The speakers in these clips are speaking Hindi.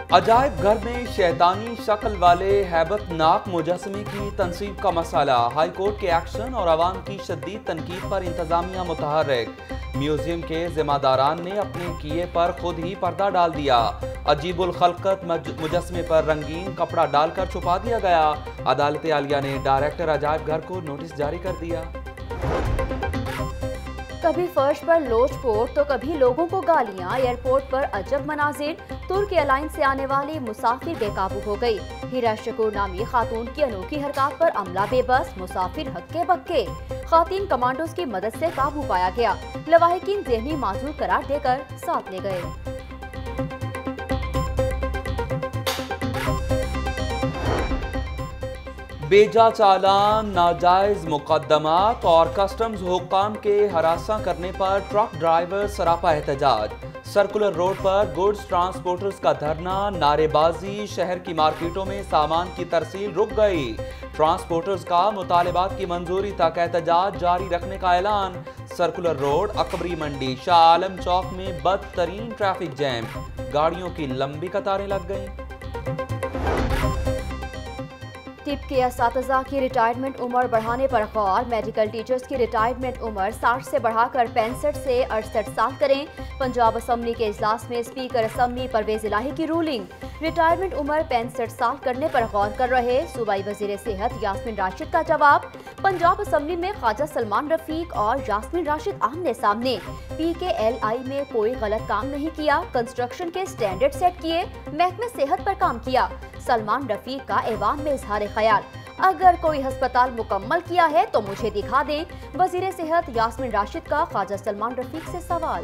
अजायब घर में शैतानी शक्ल वाले हैबतनाक मुजस्समे की तनसीब का मसाला, हाई कोर्ट के एक्शन और अवाम की शदीद तनकीद पर इंतजामिया मुतहर्रिक। म्यूजियम के जिम्मेदारान ने अपने किए पर खुद ही पर्दा डाल दिया। अजीबुल खलकत मुजस्समे पर रंगीन कपड़ा डालकर छुपा दिया गया। अदालत आलिया ने डायरेक्टर अजायब घर को नोटिस जारी कर दिया। कभी फर्श पर लोचपोट तो कभी लोगों को गालियां। एयरपोर्ट पर अजब मनाजिर, तुर्क एयरलाइंस से आने वाली मुसाफिर बेकाबू हो गई। हीरा शकूर नामी खातून की अनोखी हरकत पर अमला बेबस, मुसाफिर हक्के बक्के। खातीन कमांडोज की मदद से काबू पाया गया। लवाहिकीन ज़हनी माजूर करार देकर साथ ले गए। बेजा चालान, नाजायज मुकदमात और कस्टम्स हुक्काम के हरासा करने पर ट्रक ड्राइवर सरापा एहतजाज। सर्कुलर रोड पर गुड्स ट्रांसपोर्टर्स का धरना, नारेबाजी। शहर की मार्केटों में सामान की तरसील रुक गई। ट्रांसपोर्टर्स का मुतालिबात की मंजूरी तक एहतजाज जारी रखने का ऐलान। सर्कुलर रोड, अकबरी मंडी, शाह आलम चौक में बदतरीन ट्रैफिक जैम, गाड़ियों की लंबी कतारें लग गईं। टिप के असातिज़ा की रिटायरमेंट उम्र बढ़ाने पर गौर। मेडिकल टीचर्स की रिटायरमेंट उम्र 60 से बढ़ाकर 65 से 68 साल करें। पंजाब असम्बली के इजलास में स्पीकर असम्बली परवेज इलाही की रूलिंग। रिटायरमेंट उम्र 65 साल करने पर गौर कर रहे सूबाई वजीर सेहत यास्मीन राशिद का जवाब। पंजाब असम्बली में ख्वाजा सलमान रफीक और यास्मीन राशिद आमने सामने। PKLI में कोई गलत काम नहीं किया, कंस्ट्रक्शन के स्टैंडर्ड सेट किए, महकमे सेहत पर काम किया। सलमान रफीक का ऐवान में इजहार ख्याल, अगर कोई अस्पताल मुकम्मल किया है तो मुझे दिखा दें। वजीर सेहत यास्मीन राशिद का ख्वाजा सलमान रफीक से सवाल।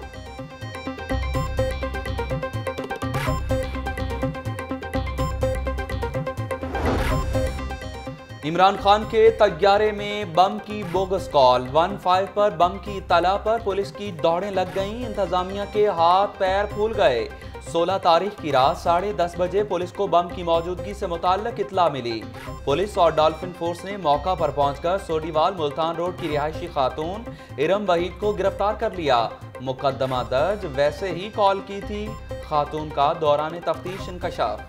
इमरान खान के तैयारे में बम की बोगस कॉल। 15 पर बम की इत्तला पर पुलिस की दौड़ें लग गईं। इंतजामिया के हाथ पैर फूल गए। 16 तारीख की रात 10:30 बजे पुलिस को बम की मौजूदगी से मुताल्लिक इत्तला मिली। पुलिस और डॉल्फिन फोर्स ने मौका पर पहुंचकर सोडीवाल मुल्तान रोड की रिहायशी खातून इरम वहीद को गिरफ्तार कर लिया। मुकदमा दर्ज वैसे ही कॉल की थी खातून का दौरान तफ्तीश इंकशाफ।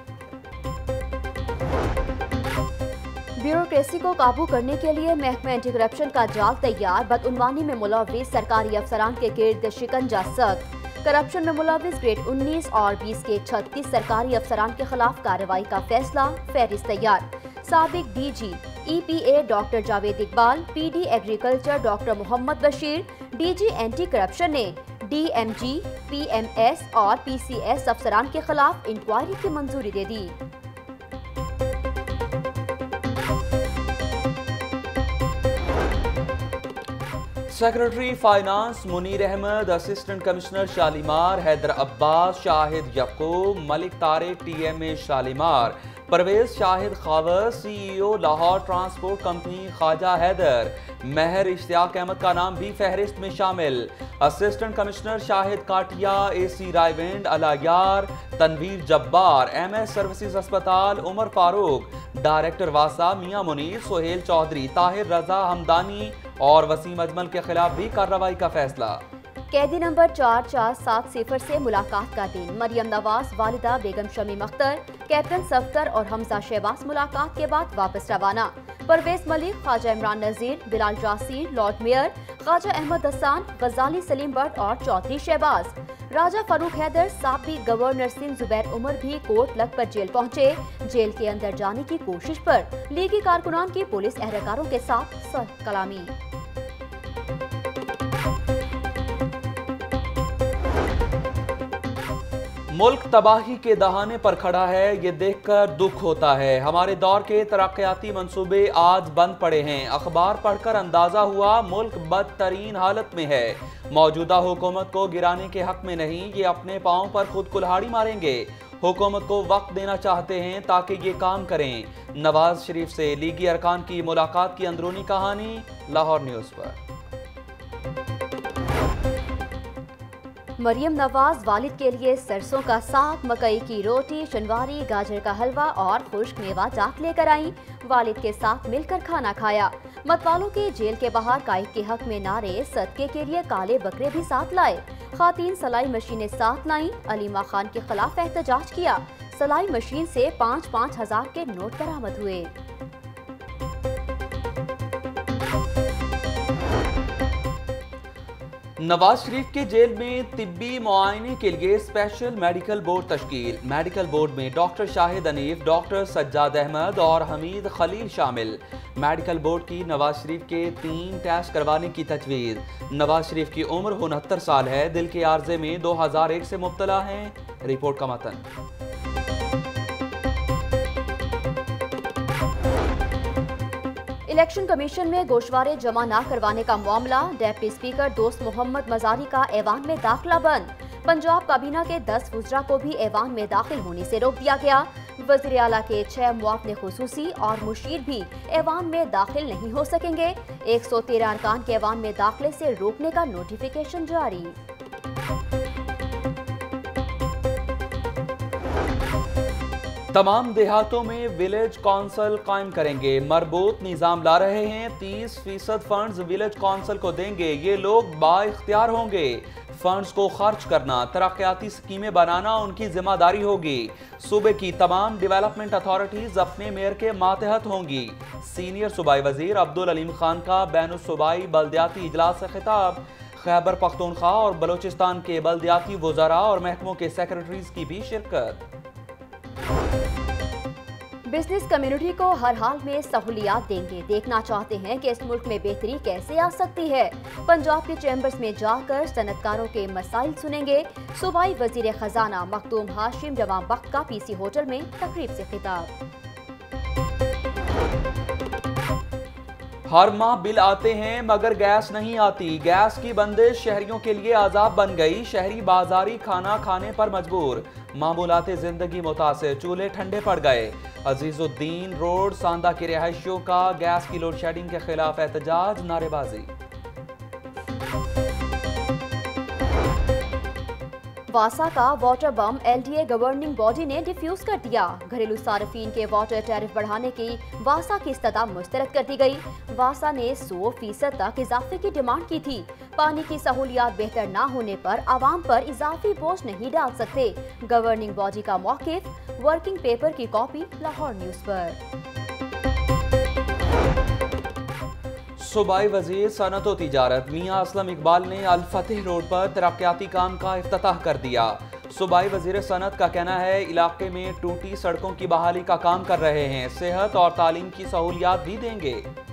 ब्यूरोक्रेसी को काबू करने के लिए महकमा एंटी करप्शन का जाल तैयार। बदउनवानी में मुलव्विस सरकारी अफसरान के गिर्द शिकंजा सख्त। करप्शन में मुलव्विस ग्रेड 19 और 20 के 36 सरकारी अफसरान के खिलाफ कार्रवाई का फैसला। फहरिस्त तैयार। साबिक DG EPA doctor Javed Iqbal, PD agriculture doctor Mohammad Bashir, DG anti corruption ने DMG, PMS और PCS अफसरान के खिलाफ इंक्वायरी की मंजूरी दे दी। Secretary finance Munir Ahmad, assistant commissioner Shalimar Haider Abbas, Shahid Yaqub, Malik Tariq TMA Shalimar, Parvez Shahid Khawar, CEO Lahore transport company Khawaja Haider, Mehar Ishtiaq Ahmad का नाम भी फहरिस्त में शामिल। Assistant commissioner Shahid Katia, AC Raiwind Allahyar, Tanveer Jabbar, MS services अस्पताल उमर फारूक, डायरेक्टर वासा मियां मुनीर, सोहेल चौधरी, ताहिर रजा हमदानी और वसीम अजमल के खिलाफ भी कार्रवाई का फैसला। कैदी नंबर 4470 से मुलाकात का दिन। मरियम नवाज, वालिदा बेगम शमीम अख्तर, कैप्टन सफ्तर और हमजा शहबाज मुलाकात के बाद वापस रवाना। परवेज मलिक, ख्वाजा इमरान नजीर, बिलाल जासीर, लॉर्ड मेयर, ख्वाजा अहमद हसन, गजाली सलीम भट्ट और चौधरी शहबाज। राजा फारूक हैदर, साबिक गवर्नर सिंध जुबैर उमर भी कोर्ट लग पर जेल पहुंचे। जेल के अंदर जाने की कोशिश पर लीगी कारकुनान की पुलिस एहलकारों के साथ सख्त कलामी। मुल्क तबाही के दहाने पर खड़ा है, ये देखकर दुख होता है। हमारे दौर के तरक्याती मंसूबे आज बंद पड़े हैं। अखबार पढ़कर अंदाजा हुआ मुल्क बदतरीन हालत में है। मौजूदा हुकूमत को गिराने के हक में नहीं, ये अपने पांव पर खुद कुल्हाड़ी मारेंगे। हुकूमत को वक्त देना चाहते हैं ताकि ये काम करें। नवाज शरीफ से लीगी अरकान की मुलाकात की अंदरूनी कहानी लाहौर न्यूज़ पर। मरियम नवाज वालिद के लिए सरसों का साग, मकई की रोटी, शनवारी, गाजर का हलवा और खुश्क मेवा जात लेकर आई। वालिद के साथ मिलकर खाना खाया। मतवालों के जेल के बाहर कायद के हक में नारे, सदके के लिए काले बकरे भी साथ लाए। खातीन सलाई मशीनें साथ लाई। अलीमा खान के खिलाफ एहतजाज किया। सलाई मशीन से 5-5 हजार के नोट बरामद हुए। नवाज शरीफ के जेल में तिब्बी मुआयने के लिए स्पेशल मेडिकल बोर्ड तश्कील। मेडिकल बोर्ड में डॉक्टर शाहिद हनीफ, डॉक्टर सज्जाद अहमद और हमीद खलील शामिल। मेडिकल बोर्ड की नवाज शरीफ के 3 टेस्ट करवाने की तजवीज़। नवाज शरीफ की उम्र 69 साल है, दिल के आर्जे में 2001 से मुब्तला हैं। रिपोर्ट का मतन। इलेक्शन कमीशन में गोशवारे जमा न करवाने का मामला। डेप्टी स्पीकर दोस्त मोहम्मद मजारी का ऐवान में दाखिला बंद। पंजाब काबीना के 10 वुज़रा को भी ऐवान में दाखिल होने से रोक दिया गया। वज़ीर आला के 6 मुआवने खुसूसी और मुशीर भी ऐवान में दाखिल नहीं हो सकेंगे। 113 अरकान के ऐवान में दाखिले से रोकने का नोटिफिकेशन जारी। तमाम देहातों में विलेज काउंसिल कायम करेंगे। मरबूत निज़ाम ला रहे हैं। 30% फंड्स विलेज काउंसिल को देंगे। ये लोग बाइख्तियार होंगे। फंड्स को खर्च करना, तरक्याती स्कीमें बनाना उनकी जिम्मेदारी होगी। सूबे की तमाम डेवलपमेंट अथॉरिटीज अपने मेयर के मातहत होंगी। सीनियर सूबाई वजीर अब्दुल अलीम खान का बैनुल सूबाई बल्दियाती इजलास से खिताब। खैबर पख्तूनख्वा और बलोचिस्तान के बल्दियाती वज़रा और महकमों के सेक्रेटरीज की भी शिरकत। बिजनेस कम्युनिटी को हर हाल में सहूलियात देंगे। देखना चाहते हैं कि इस मुल्क में बेहतरी कैसे आ सकती है। पंजाब के चैम्बर्स में जाकर सनतकारों के मसाइल सुनेंगे। सूबाई वजीर खजाना मखदूम हाशिम जवां वक्त का पीसी होटल में तकरीब से खिताब। हर माह बिल आते हैं मगर गैस नहीं आती। गैस की बंदिश शहरियों के लिए अजाब बन गई। शहरी बाजारी खाना खाने पर मजबूर। मामूलाते जिंदगी मुतासिर, चूल्हे ठंडे पड़ गए। अजीजुद्दीन रोड सांदा के रिहायशियों का गैस की लोड शेडिंग के खिलाफ एहतजाज, नारेबाजी। वासा का water bomb LDA governing body ने डिफ्यूज कर दिया। घरेलू सार्फिन के वाटर टैरिफ बढ़ाने की वासा की इस्तदा मुस्तरद कर दी गई। वासा ने 100% तक इजाफे की डिमांड की थी। पानी की सहूलियात बेहतर न होने पर आवाम पर इजाफी बोझ नहीं डाल सकते। गवर्निंग बॉडी का मौक़िफ़, वर्किंग पेपर की कॉपी लाहौर न्यूज़ पर। सूबाई वजीर सनत व तिजारत मियां असलम इकबाल ने अल फतेह रोड पर तरक्याती काम का इफ्तिताह कर दिया। सूबाई वजीर सनत का कहना है इलाके में टूटी सड़कों की बहाली का काम कर रहे हैं। सेहत और तालीम की सहूलियात भी देंगे।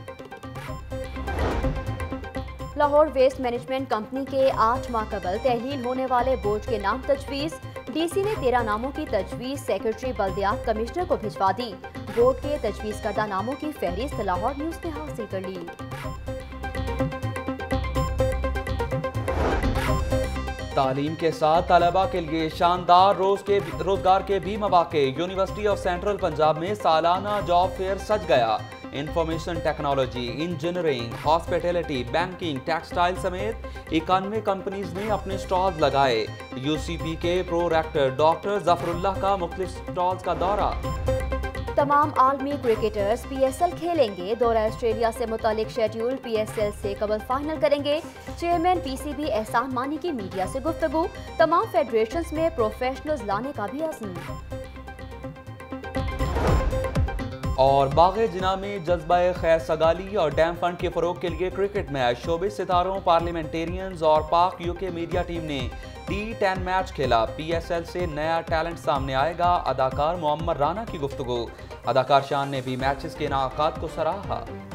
लाहौर वेस्ट मैनेजमेंट कंपनी के 8 माह कबल तहलील होने वाले बोर्ड के नाम तजवीज़। डीसी ने 13 नामों की तजवीज़ सेक्रेटरी बल्दियात कमिश्नर को भिजवा दी। बोर्ड के तजवीज़ करदा नामों की फहरिस्त लाहौर न्यूज़ ने हासिल कर ली। तालीम के साथ तलबा के लिए शानदार रोजगार के भी मौके। यूनिवर्सिटी ऑफ सेंट्रल पंजाब में सालाना जॉब फेयर सज गया। Information technology, engineering, hospitality, banking, textile समेत 91 कंपनीज ने अपने स्टॉल्स लगाए। यूसीपी के प्रो रेक्टर डॉक्टर जफरुल्लाह का मुख्तलिफ स्टॉल्स का दौरा। तमाम आलमी क्रिकेटर्स पीएसएल खेलेंगे। दौरा ऑस्ट्रेलिया से मुतालिक शेड्यूल पीएसएल से कबल फाइनल करेंगे। चेयरमैन पीसीबी एहसान मानी की मीडिया से गुफ्तगू। तमाम फेडरेशंस में प्रोफेशनल्स लाने का भी अज़्म। और बाग़े जिना में जज्बा खैर सगाली और डैम फंड के फरोग के लिए क्रिकेट मैच। शोबिस सितारों, पार्लियामेंटेरियंस और पाक यूके मीडिया टीम ने T10 मैच खेला। पीएसएल से नया टैलेंट सामने आएगा। अदाकार मोहम्मद राना की गुफ्तगू। अदाकार शान ने भी मैचेस के इनाकात को सराहा।